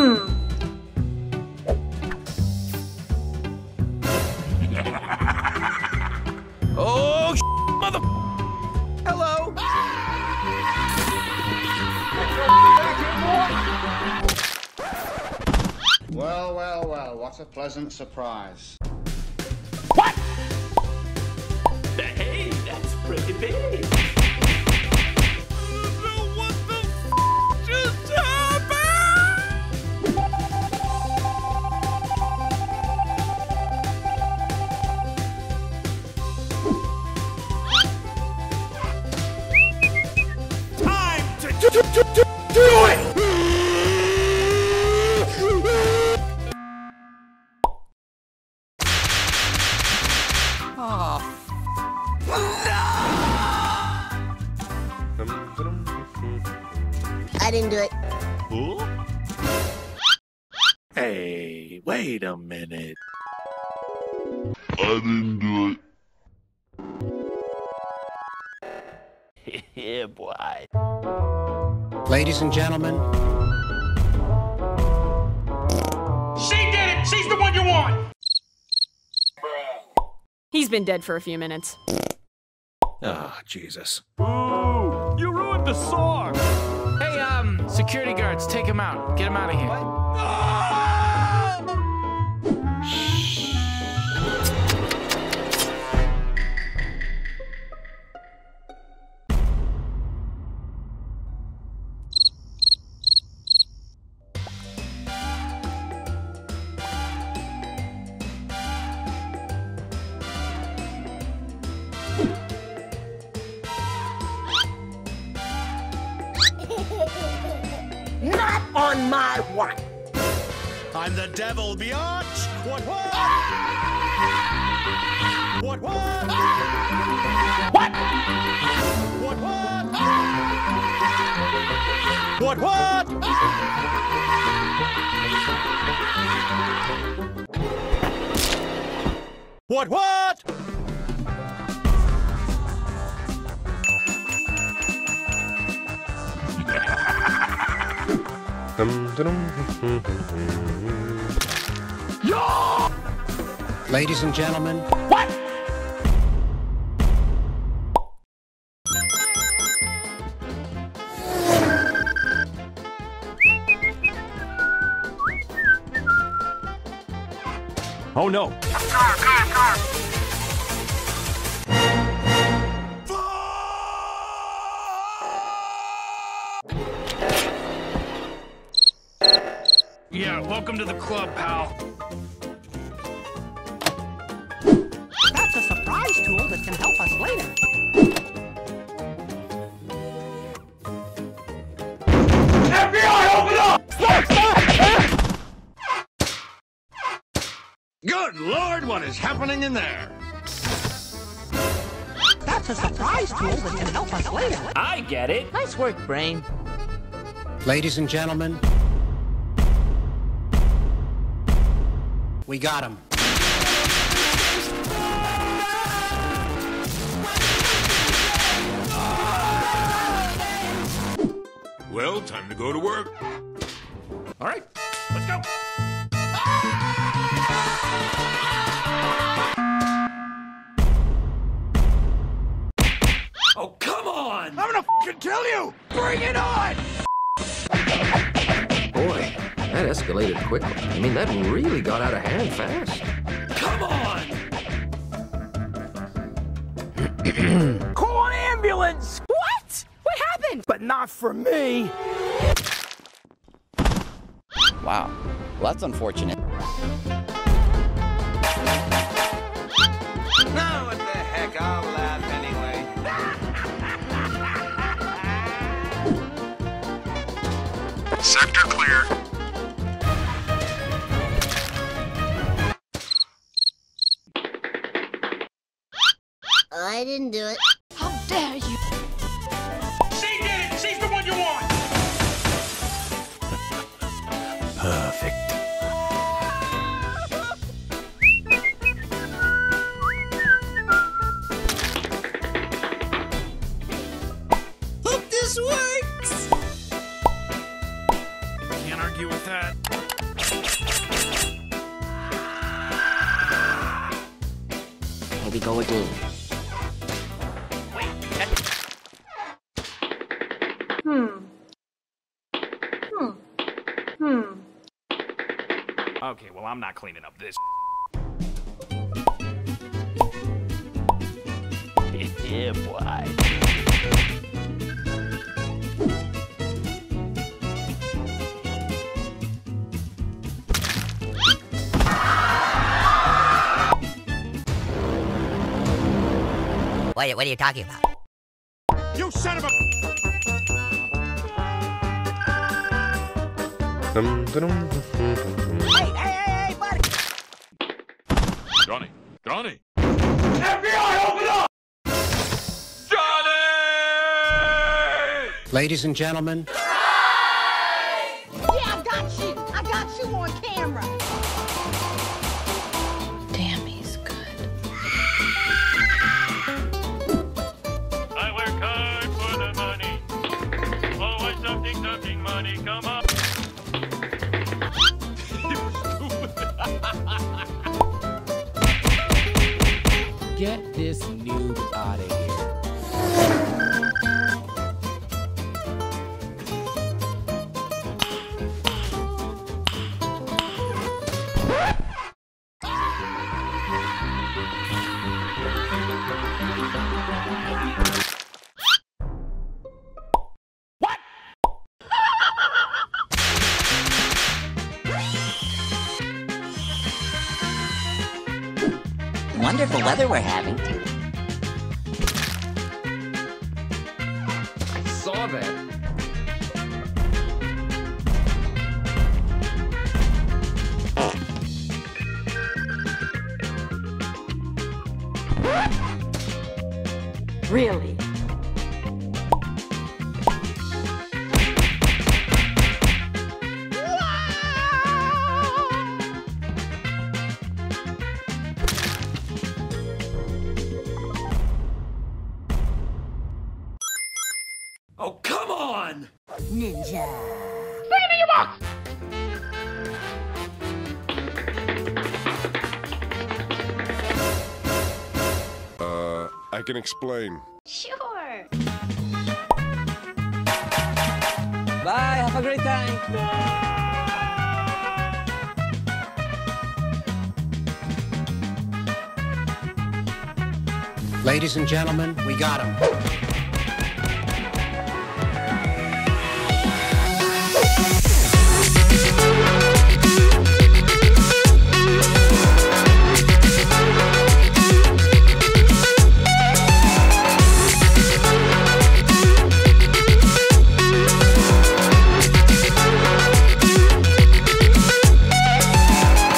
Oh, mother... Hello? Well, well, well, what a pleasant surprise. What? Hey, that's pretty big. What the f just happened? Time to do it! I didn't do it. Huh? Hey, wait a minute. I didn't do it. Yeah, boy. Ladies and gentlemen. She did it! She's the one you want! He's been dead for a few minutes. Oh, Jesus. Ooh, you ruined the song! Hey, security guards, take him out. Get him out of here. Not on my watch. I'm the devil, biatch! What? What? What? What? What? What? What? What? What? Ladies and gentlemen. What? Oh no. Car! Yeah, welcome to the club, pal. That's a surprise tool that can help us later. FBI, open up! Good Lord, what is happening in there? That's a surprise tool that can help us later. I get it. Nice work, Brain. Ladies and gentlemen. We got him. Well, time to go to work. All right, let's go. Oh, come on! I'm gonna f***ing kill you! Bring it on! Boy, that escalated quickly. I mean, that really got out of hand fast. Come on! Call an ambulance! What? What happened? But not for me! Wow. Well, that's unfortunate. No, what the heck, I'll laugh anyway. Sector clear. I didn't do it. How dare you? She did it! She's the one you want! Perfect. Hope this works! Can't argue argue with that. Here we go again. Okay, well, I'm not cleaning up this. Yeah, boy. What are you talking about? You son of a... Hey, buddy! Johnny! Johnny! FBI, open up! Johnny! Ladies and gentlemen, Yeah, I got you! I got you on camera! Damn, he's good. I work hard for the money. Always something, money, come on. Get this noob out of here. Wonderful weather we're having. Saw that. Really? Oh, come on! Ninja. I can explain. Sure. Bye, have a great time. ladies and gentlemen, we got him.